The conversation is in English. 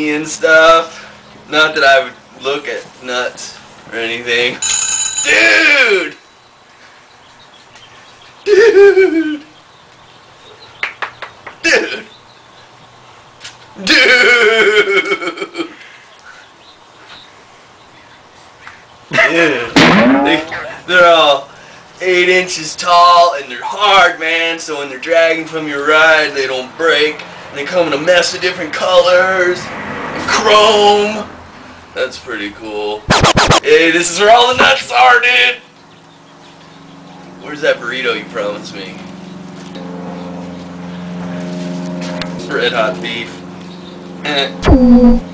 shiny and stuff. Not that I would look at Nutz or anything. Dude! Dude! Dude! Dude! Dude. They're all 8 inches tall and they're hard, man, so when they're dragging from your ride they don't break. And they come in a mess of different colors and chrome. That's pretty cool. Hey, this is where all the nuts are, dude! Where's that burrito you promised me? Red hot beef.